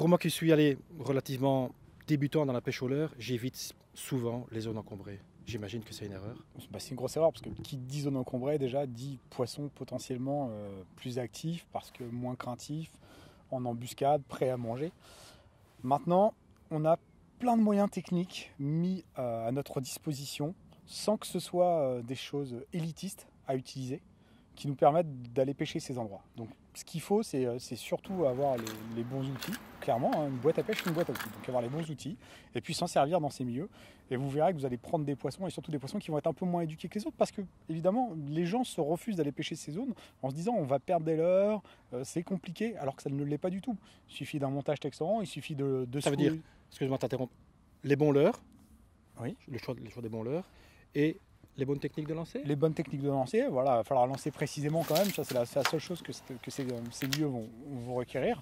Pour moi qui suis allé relativement débutant dans la pêche au leurre, j'évite souvent les zones encombrées. J'imagine que c'est une erreur. Bah, c'est une grosse erreur parce que qui dit zone encombrée déjà dit poisson potentiellement plus actif parce que moins craintif, en embuscade, prêt à manger. Maintenant, on a plein de moyens techniques mis à notre disposition sans que ce soit des choses élitistes à utiliser qui nous permettent d'aller pêcher ces endroits. Donc ce qu'il faut, c'est surtout avoir les bons outils, clairement, hein, une boîte à pêche, une boîte à outils. Donc avoir les bons outils et puis s'en servir dans ces milieux. Et vous verrez que vous allez prendre des poissons et surtout des poissons qui vont être un peu moins éduqués que les autres parce que, évidemment, les gens se refusent d'aller pêcher ces zones en se disant on va perdre des leurres, c'est compliqué, alors que ça ne l'est pas du tout. Il suffit d'un montage texan, il suffit de Ça veut dire, excuse-moi de t'interrompre, les bons leurres, oui. le choix des bons leurres et les bonnes techniques de lancer. Les bonnes techniques de lancer, voilà, il va falloir lancer précisément quand même, ça c'est la seule chose que ces lieux vont requérir.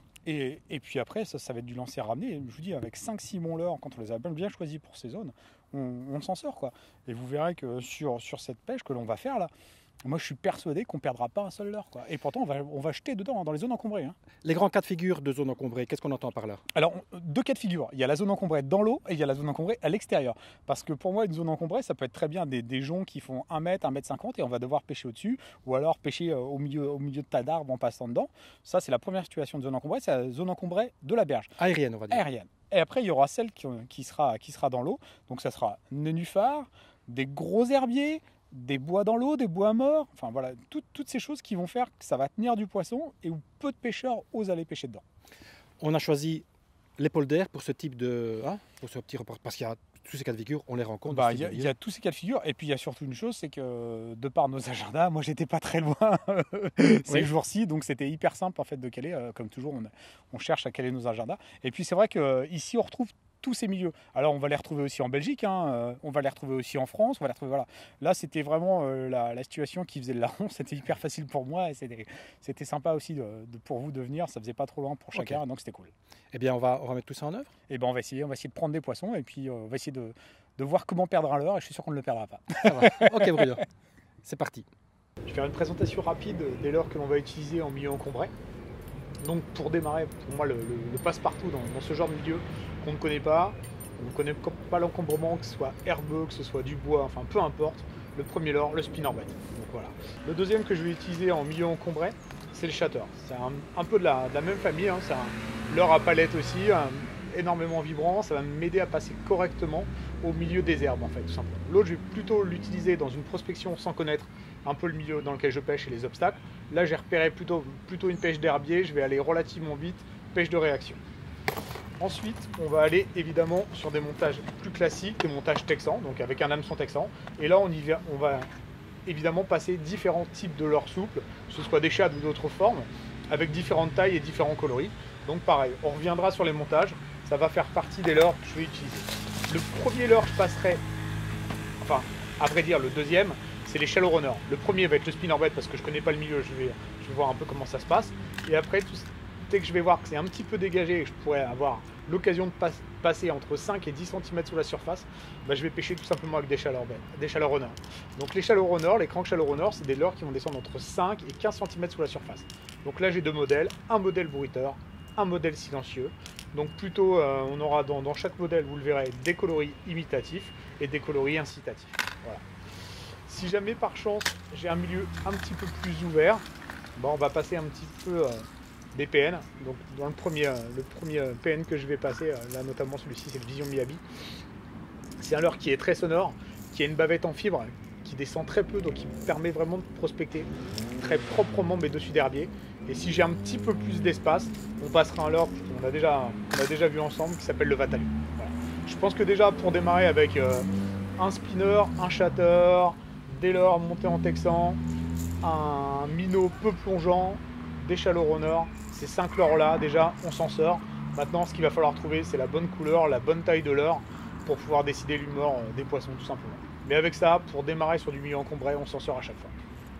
Et puis après, ça va être du lancer ramené. Je vous dis, avec 5-6 bons leurres, quand on les a bien choisis pour ces zones, on s'en sort, quoi. Et vous verrez que sur cette pêche que l'on va faire là, moi je suis persuadé qu'on ne perdra pas un seul leurre, quoi. Et pourtant on va jeter dedans, dans les zones encombrées. Hein. Les grands cas de figure de zones encombrées, qu'est-ce qu'on entend par là? Alors, deux cas de figure. Il y a la zone encombrée dans l'eau et il y a la zone encombrée à l'extérieur. Parce que pour moi, une zone encombrée, ça peut être très bien des joncs qui font 1 mètre, 1,50 m et on va devoir pêcher au-dessus ou alors pêcher au milieu de tas d'arbres en passant dedans. Ça, c'est la première situation de zone encombrée. C'est la zone encombrée de la berge. Aérienne, on va dire. Aérienne. Et après, il y aura celle qui sera dans l'eau. Donc, ça sera nénuphars, des gros herbiers, des bois dans l'eau, des bois morts, enfin voilà, toutes ces choses qui vont faire que ça va tenir du poisson et où peu de pêcheurs osent aller pêcher dedans. On a choisi les polders pour ce type de... pour ce petit report, parce qu'il y a tous ces cas de figure, on les rencontre. Il y a tous ces cas de figure, et puis il y a surtout une chose, c'est que de par nos agendas, moi j'étais pas très loin ces jours-ci, donc c'était hyper simple en fait de caler, comme toujours on cherche à caler nos agendas. Et puis c'est vrai qu'ici on retrouve tous ces milieux. Alors on va les retrouver aussi en Belgique, hein, on va les retrouver aussi en France, on va les retrouver, voilà. Là c'était vraiment la situation qui faisait le larron, c'était hyper facile pour moi et c'était sympa aussi pour vous de venir, ça faisait pas trop loin pour chacun, okay. Donc c'était cool. Eh bien on va mettre tout ça en œuvre. Et ben on va essayer de prendre des poissons et puis on va essayer de voir comment perdre un leurre et je suis sûr qu'on ne le perdra pas. Ça va. Ok Bruno, c'est parti. Je vais faire une présentation rapide des leurres que l'on va utiliser en milieu encombré. Donc pour démarrer, pour moi le passe-partout dans ce genre de milieu qu'on ne connaît pas, on ne connaît pas l'encombrement, que ce soit herbeux, que ce soit du bois, enfin peu importe, le premier leurre, le spinnerbait. Donc voilà. Le deuxième que je vais utiliser en milieu encombré, c'est le chatter. C'est un peu de la même famille, hein. C'est un leurre à palette aussi, énormément vibrant, ça va m'aider à passer correctement au milieu des herbes en fait, tout simplement. L'autre, je vais plutôt l'utiliser dans une prospection sans connaître un peu le milieu dans lequel je pêche et les obstacles. Là, j'ai repéré plutôt une pêche d'herbier, je vais aller relativement vite, pêche de réaction. Ensuite, on va aller évidemment sur des montages plus classiques, des montages texans, donc avec un hameçon texan. Et là, on va évidemment passer différents types de leurres souples, que ce soit des shad ou d'autres formes, avec différentes tailles et différents coloris. Donc pareil, on reviendra sur les montages, ça va faire partie des leurres que je vais utiliser. Le premier leurre, je passerai, enfin, à vrai dire, le deuxième, c'est les shallow runners. Le premier va être le spinnerbait parce que je ne connais pas le milieu, je vais voir un peu comment ça se passe. Et après, dès que je vais voir que c'est un petit peu dégagé et que je pourrais avoir l'occasion de passer entre 5 et 10 cm sous la surface, bah, je vais pêcher tout simplement avec des shallow runners. Donc les shallow runners, les crank shallow runners, c'est des leurres qui vont descendre entre 5 et 15 cm sous la surface. Donc là, j'ai deux modèles, un modèle bruiteur, un modèle silencieux. Donc plutôt, on aura dans chaque modèle, vous le verrez, des coloris imitatifs et des coloris incitatifs. Voilà. Si jamais par chance j'ai un milieu un petit peu plus ouvert, bon, on va passer un petit peu des PN. Donc dans le premier PN que je vais passer, là notamment celui-ci, c'est le Vision Miyabi. C'est un leurre qui est très sonore, qui a une bavette en fibre, qui descend très peu, donc qui me permet vraiment de prospecter très proprement mes dessus d'herbier. Et si j'ai un petit peu plus d'espace, on passera un leurre qu'on a déjà vu ensemble, qui s'appelle le Vatalu. Voilà. Je pense que déjà pour démarrer avec un spinner, un shatter, des leurres montés en texan, un minnow peu plongeant, des shallow runners, ces 5 leurres là déjà on s'en sort. Maintenant ce qu'il va falloir trouver c'est la bonne couleur, la bonne taille de leurre pour pouvoir décider l'humeur des poissons tout simplement. Mais avec ça, pour démarrer sur du milieu encombré, on s'en sort à chaque fois.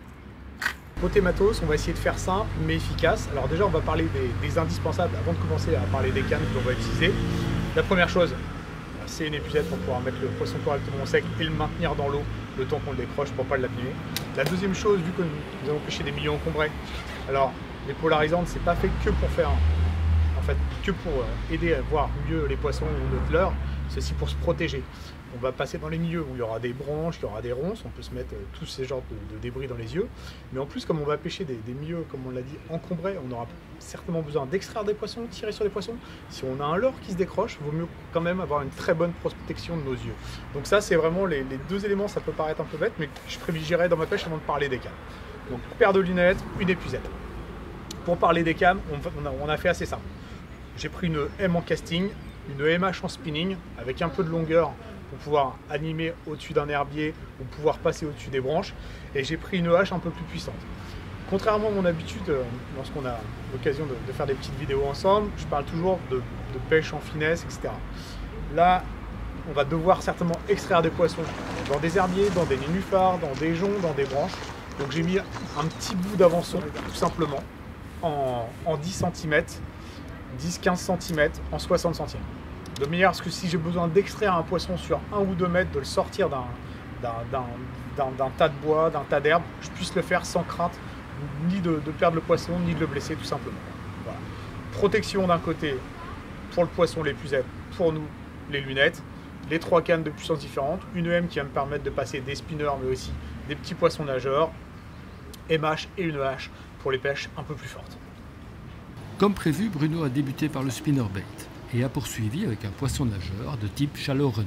Côté matos, on va essayer de faire simple mais efficace. Alors déjà on va parler des indispensables avant de commencer à parler des cannes que l'on va utiliser. La première chose, c'est une épuisette pour pouvoir mettre le poisson correctement sec et le maintenir dans l'eau le temps qu'on le décroche pour ne pas l'abîmer. La deuxième chose, vu que nous allons pêcher des milieux encombrés, alors les polarisantes, c'est pas fait que pour faire en fait que pour aider à voir mieux les poissons ou notre leurre, c'est aussi pour se protéger. On va passer dans les milieux où il y aura des branches, il y aura des ronces, on peut se mettre tous ces genres de débris dans les yeux. Mais en plus, comme on va pêcher des milieux, comme on l'a dit, encombrés, on aura certainement besoin d'extraire des poissons, tirer sur des poissons. Si on a un leurre qui se décroche, il vaut mieux quand même avoir une très bonne protection de nos yeux. Donc ça, c'est vraiment les deux éléments, ça peut paraître un peu bête, mais je privilégierais dans ma pêche avant de parler des cames. Donc paire de lunettes, une épuisette. Pour parler des cames, on a fait assez simple. J'ai pris une M en casting, une MH en spinning, avec un peu de longueur pour pouvoir animer au-dessus d'un herbier ou pouvoir passer au-dessus des branches. Et j'ai pris une hache un peu plus puissante. Contrairement à mon habitude, lorsqu'on a l'occasion de faire des petites vidéos ensemble, je parle toujours de pêche en finesse, etc. Là, on va devoir certainement extraire des poissons dans des herbiers, dans des nénuphars, dans des joncs, dans des branches. Donc j'ai mis un petit bout d'avançon, tout simplement, en 10 cm, 10-15 cm, en 60 centièmes. De manière à ce que si j'ai besoin d'extraire un poisson sur 1 ou 2 mètres, de le sortir d'un tas de bois, d'un tas d'herbe, je puisse le faire sans crainte ni de perdre le poisson, ni de le blesser tout simplement. Voilà. Protection d'un côté pour le poisson, l'épuisette, pour nous les lunettes, les 3 cannes de puissance différentes, une M qui va me permettre de passer des spinners mais aussi des petits poissons nageurs, MH et une hache pour les pêches un peu plus fortes. Comme prévu, Bruno a débuté par le spinnerbait et a poursuivi avec un poisson nageur de type shallow runner.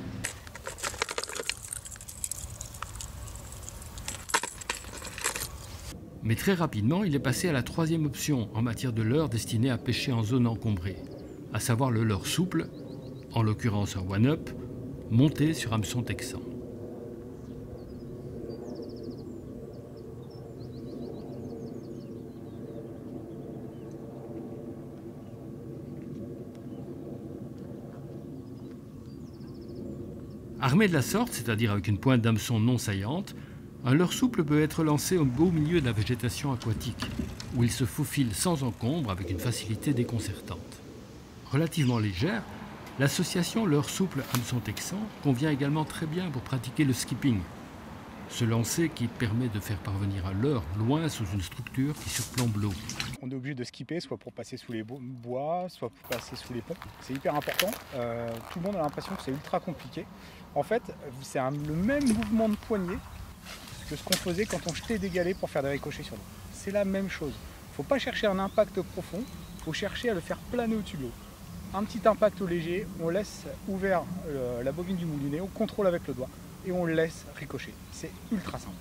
Mais très rapidement, il est passé à la 3e option en matière de leurre destiné à pêcher en zone encombrée, à savoir le leurre souple, en l'occurrence un one-up, monté sur hameçon texan. Armé de la sorte, c'est-à-dire avec une pointe d'hameçon non saillante, un leurre souple peut être lancé au beau milieu de la végétation aquatique, où il se faufile sans encombre avec une facilité déconcertante. Relativement légère, l'association leurre souple hameçon texan convient également très bien pour pratiquer le skipping, ce lancer qui permet de faire parvenir un leurre loin sous une structure qui surplombe l'eau. On est obligé de skipper, soit pour passer sous les bois, soit pour passer sous les ponts. C'est hyper important. Tout le monde a l'impression que c'est ultra compliqué. En fait, c'est le même mouvement de poignet que ce qu'on faisait quand on jetait des galets pour faire des ricochets sur l'eau. C'est la même chose. Il ne faut pas chercher un impact profond, il faut chercher à le faire planer au-dessus de l'eau. Un petit impact léger, on laisse ouvert la bobine du moulinet, on contrôle avec le doigt et on le laisse ricocher. C'est ultra simple.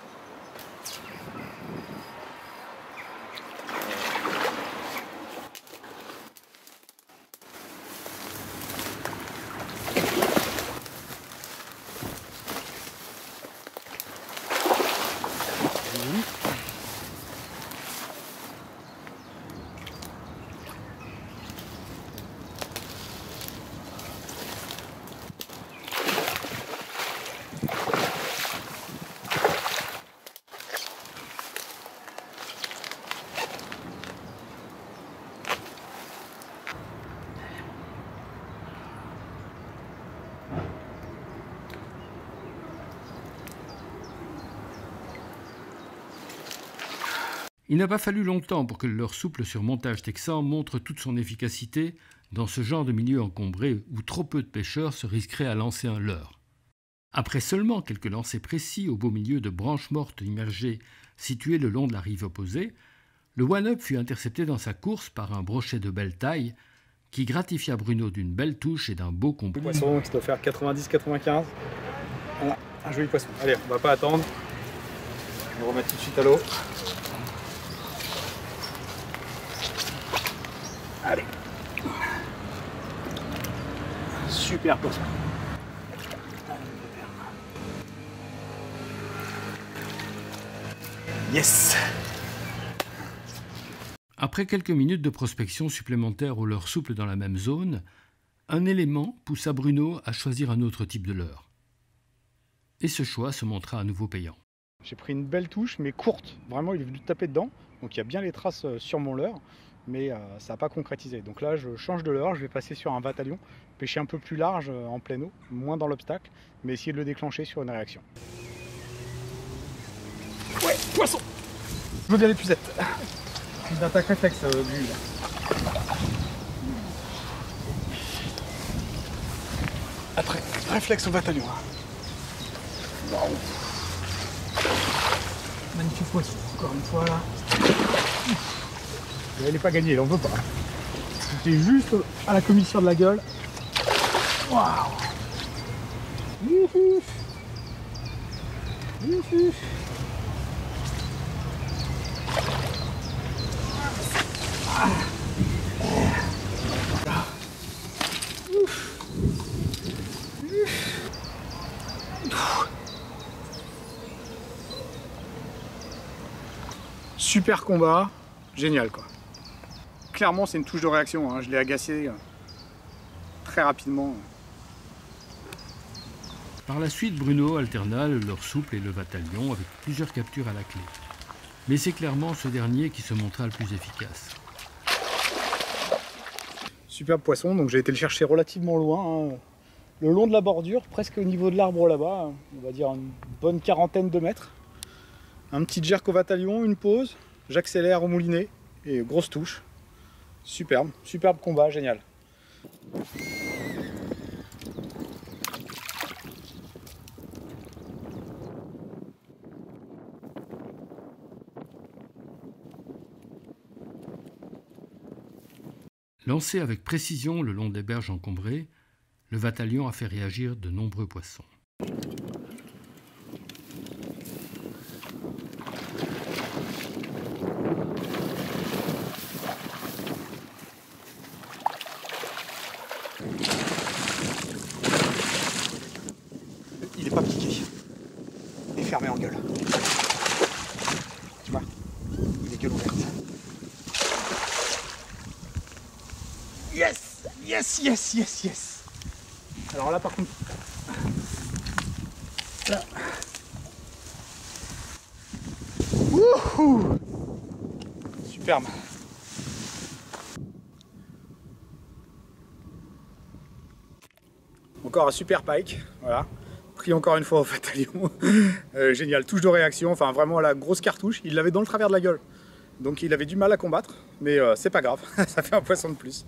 Il n'a pas fallu longtemps pour que le leurre souple sur montage texan montre toute son efficacité dans ce genre de milieu encombré où trop peu de pêcheurs se risqueraient à lancer un leurre. Après seulement quelques lancers précis au beau milieu de branches mortes immergées situées le long de la rive opposée, le one-up fut intercepté dans sa course par un brochet de belle taille qui gratifia Bruno d'une belle touche et d'un beau combo. Poisson qui doit faire 90-95. Voilà, un joli poisson. Allez, on va pas attendre. On va remettre tout de suite à l'eau. Allez. Super poisson. Yes. Après quelques minutes de prospection supplémentaire au leurre souple dans la même zone, un élément poussa Bruno à choisir un autre type de leurre. Et ce choix se montra à nouveau payant. J'ai pris une belle touche, mais courte. Vraiment, il est venu taper dedans. Donc il y a bien les traces sur mon leurre, mais ça n'a pas concrétisé. Donc là, je change de leurre, je vais passer sur un bataillon, pêcher un peu plus large en pleine eau, moins dans l'obstacle, mais essayer de le déclencher sur une réaction. Ouais, poisson! Je veux bien l'épuisette. Une attaque réflexe, lui. Après, réflexe au bataillon. Waouh. Magnifique poisson, encore une fois là. Elle n'est pas gagnée, elle en veut pas. C'était juste à la commissure de la gueule. Waouh. Youhou. Youhou. Super combat, génial quoi. Clairement c'est une touche de réaction, hein. Je l'ai agacé très rapidement. Par la suite, Bruno alterna le leurre souple et le Vatalion avec plusieurs captures à la clé. Mais c'est clairement ce dernier qui se montra le plus efficace. Superbe poisson, donc j'ai été le chercher relativement loin, hein. Le long de la bordure, presque au niveau de l'arbre là-bas, on va dire une bonne quarantaine de mètres. Un petit jerk au Vatalion, une pause, j'accélère au moulinet et grosse touche. Superbe, superbe combat, génial. Lancé avec précision le long des berges encombrées, le Vatalion a fait réagir de nombreux poissons. Il est pas piqué. Il est fermé en gueule. Tu vois, il est gueule ouverte. Yes, yes, yes, yes, yes. Alors là par contre, là. Wouhou. Superbe. Encore un super pike, voilà. Pris encore une fois au Vatalion. Génial, touche de réaction, enfin vraiment la grosse cartouche. Il l'avait dans le travers de la gueule. Donc il avait du mal à combattre, mais c'est pas grave, ça fait un poisson de plus.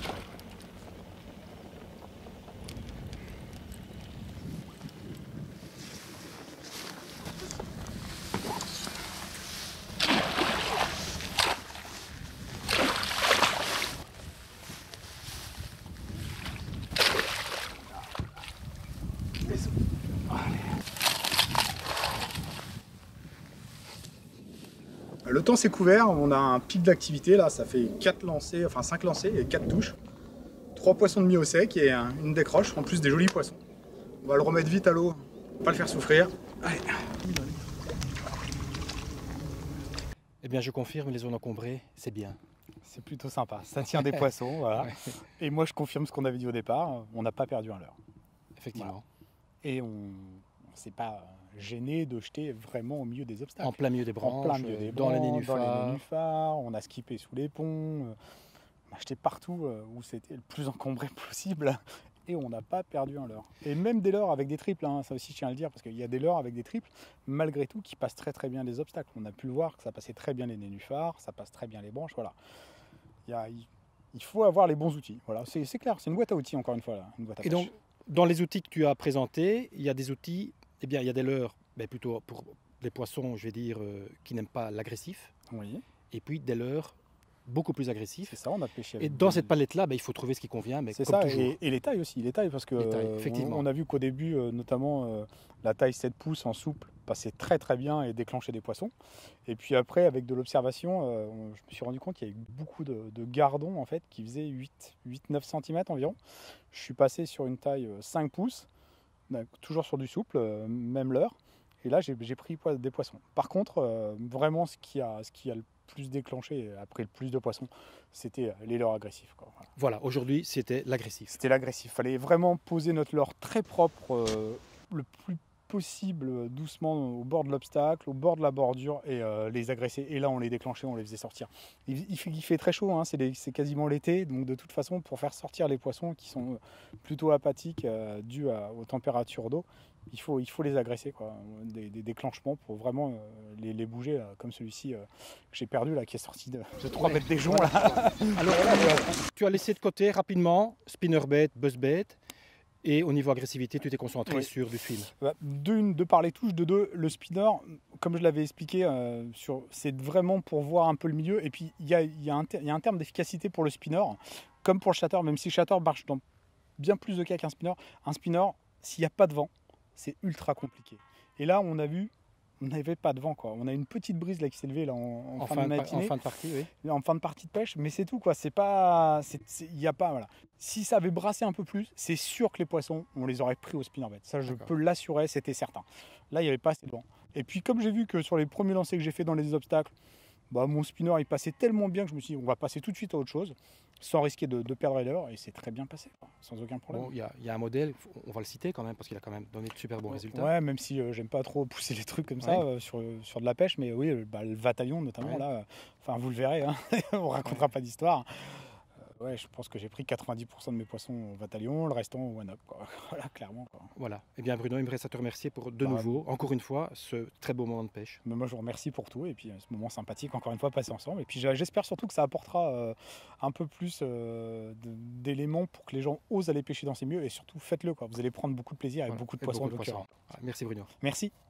Le temps s'est couvert, on a un pic d'activité là, ça fait 4 lancers, enfin 5 lancers et 4 touches. 3 poissons de mi au sec et une décroche, en plus des jolis poissons. On va le remettre vite à l'eau, pas le faire souffrir. Allez. Eh bien, je confirme, les zones encombrées, c'est bien. C'est plutôt sympa, ça tient des poissons, voilà. Ouais. Et moi je confirme ce qu'on avait dit au départ, on n'a pas perdu un leurre. Effectivement. Voilà. Et on s'est pas gêné de jeter vraiment au milieu des obstacles. En plein milieu des branches, dans les nénuphars, on a skippé sous les ponts, on a jeté partout où c'était le plus encombré possible et on n'a pas perdu un leurre. Et même des leurres avec des triples, hein, ça aussi je tiens à le dire, parce qu'il y a des leurres avec des triples, malgré tout, qui passent très très bien les obstacles. On a pu le voir que ça passait très bien les nénuphars, ça passe très bien les branches, voilà. Il faut avoir les bons outils, voilà. C'est clair, c'est une boîte à outils encore une fois, là, une boîte à pêche. Et donc, dans les outils que tu as présentés, il y a des outils, eh bien, il y a des leurres, plutôt pour les poissons, je vais dire, qui n'aiment pas l'agressif. Oui. Et puis des leurrs beaucoup plus agressifs. C'est ça, on a pêché avec. Et dans cette palette-là, il faut trouver ce qui convient. C'est ça, et les tailles aussi, les tailles, parce que effectivement. On a vu qu'au début, notamment la taille 7 pouces en souple passait très très bien et déclenchait des poissons. Et puis après, avec de l'observation, je me suis rendu compte qu'il y avait beaucoup de gardons en fait, qui faisaient 8-9 cm environ. Je suis passé sur une taille 5 pouces, toujours sur du souple, même leurre. Et là, j'ai pris des poissons. Par contre, vraiment, ce qui a le plus déclenché, après le plus de poissons, c'était les leurres agressifs, quoi. Voilà, aujourd'hui, c'était l'agressif. C'était l'agressif. Il fallait vraiment poser notre leurre très propre, le plus possible, doucement, au bord de l'obstacle, au bord de la bordure, et les agresser. Et là, on les déclenchait, on les faisait sortir. Il fait très chaud, hein, c'est quasiment l'été. Donc, de toute façon, pour faire sortir les poissons qui sont plutôt apathiques, dus aux températures d'eau, il faut les agresser, quoi. Des déclenchements pour vraiment les bouger, là, comme celui-ci que j'ai perdu, là, qui est sorti de 3 mètres des joncs. Là. Alors, tu as laissé de côté rapidement spinnerbait, buzzbait. Et au niveau agressivité, tu t'es concentré Oui. sur du fil. De par les touches, de deux, le spinner, comme je l'avais expliqué, c'est vraiment pour voir un peu le milieu. Et puis, il y a un terme d'efficacité pour le spinner, comme pour le shatter, même si le shatter marche dans bien plus de cas qu'un spinner. Un spinner, s'il n'y a pas de vent, c'est ultra compliqué. Et là, on a vu, on n'avait pas de vent, quoi. On a une petite brise là qui s'est levée là, en fin de matinée. En fin de partie, oui. En fin de partie de pêche, mais c'est tout, quoi. C'est pas, il y a pas, voilà. Si ça avait brassé un peu plus, c'est sûr que les poissons, on les aurait pris au spinnerbait. Ça, je peux l'assurer, c'était certain. Là, il n'y avait pas assez de vent. Et puis, comme j'ai vu que sur les premiers lancers que j'ai fait dans les obstacles, bah, mon spinner il passait tellement bien que je me suis dit, on va passer tout de suite à autre chose, sans risquer de perdre les leurres, et c'est très bien passé, quoi, sans aucun problème. Bon, il y a un modèle, on va le citer quand même, parce qu'il a quand même donné de super bons résultats. Ouais, même si j'aime pas trop pousser les trucs comme ça sur de la pêche, mais oui, le Vatalion notamment, là, enfin vous le verrez, hein, on racontera pas d'histoire. Ouais, je pense que j'ai pris 90% de mes poissons au Vatalion, le restant au One Up, quoi. Voilà, clairement, quoi. Voilà. Eh bien Bruno, il me reste à te remercier pour de nouveau, encore une fois, ce très beau moment de pêche. Mais moi je vous remercie pour tout, et puis ce moment sympathique, encore une fois, passé ensemble. Et puis j'espère surtout que ça apportera un peu plus d'éléments pour que les gens osent aller pêcher dans ces milieux, et surtout faites-le, quoi. Vous allez prendre beaucoup de plaisir avec beaucoup de poissons. Merci Bruno. Merci.